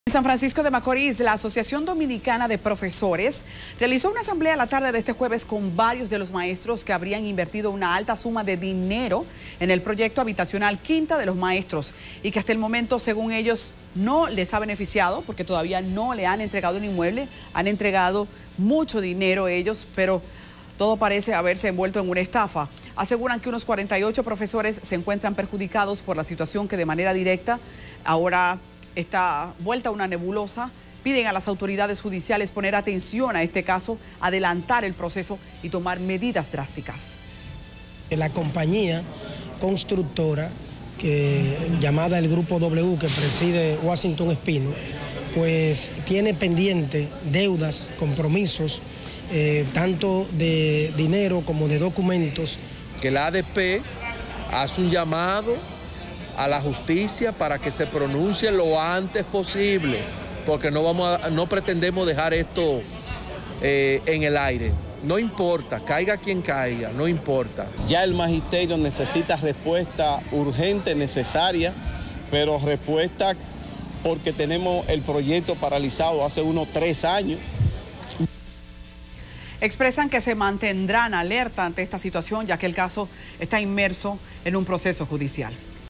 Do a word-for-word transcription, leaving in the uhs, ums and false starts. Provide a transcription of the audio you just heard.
En San Francisco de Macorís, la Asociación Dominicana de Profesores realizó una asamblea la tarde de este jueves con varios de los maestros que habrían invertido una alta suma de dinero en el proyecto habitacional Quinta de los Maestros y que hasta el momento, según ellos, no les ha beneficiado porque todavía no le han entregado el inmueble, han entregado mucho dinero ellos, pero todo parece haberse envuelto en una estafa. Aseguran que unos cuarenta y ocho profesores se encuentran perjudicados por la situación que de manera directa ahora está vuelta a una nebulosa. Piden a las autoridades judiciales poner atención a este caso, adelantar el proceso y tomar medidas drásticas. La compañía constructora que, llamada el Grupo W, que preside Washington Espino, pues tiene pendiente deudas, compromisos, eh, tanto de dinero como de documentos. Que la A D P hace un llamado a la justicia para que se pronuncie lo antes posible, porque no, vamos a, no pretendemos dejar esto eh, en el aire. No importa, caiga quien caiga, no importa. Ya el magisterio necesita respuesta urgente, necesaria, pero respuesta porque tenemos el proyecto paralizado hace unos tres años. Expresan que se mantendrán alerta ante esta situación, ya que el caso está inmerso en un proceso judicial.